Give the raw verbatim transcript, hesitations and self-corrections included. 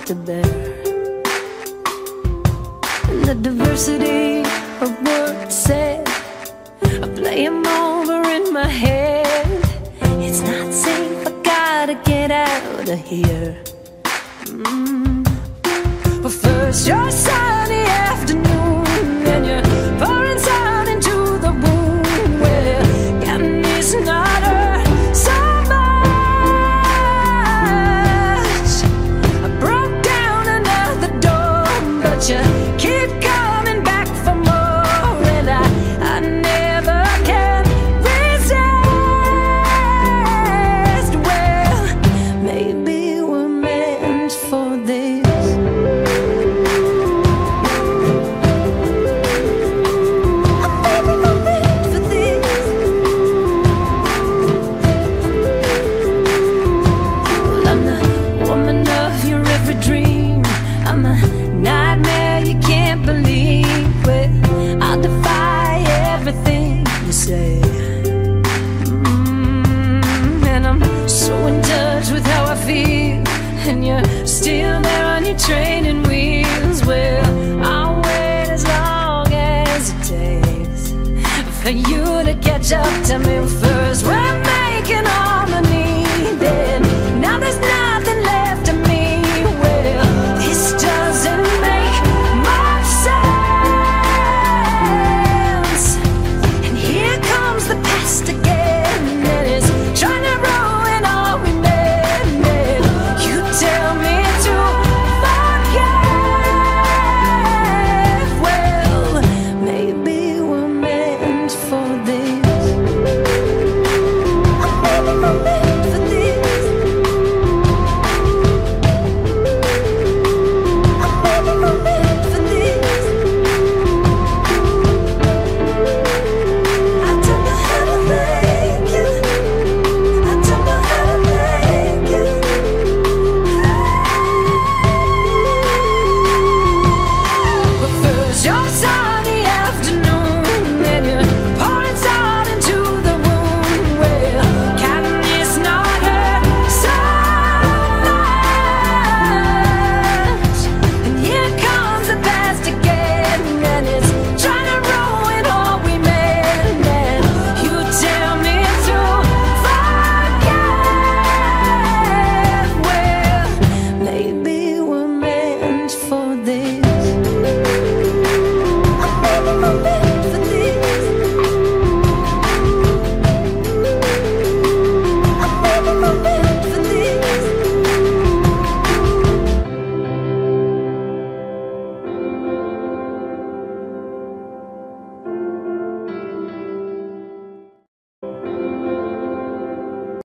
to bear. And the diversity of words said, I play 'em over in my head. It's not safe, I gotta get out of here. mm. But first your sunny afternoon, and you're pouring salt into the wound. Well, got me not hurt so much. I broke down another door, but you keep coming back for more. And I, I never can resist. Well, maybe we're meant for this. I'm a nightmare you can't believe. Well, I'll defy everything you say. mm, And I'm so in touch with how I feel, and you're still there on your training wheels. Well, I'll wait as long as it takes for you to catch up to me first. We're making harmony, then now there's no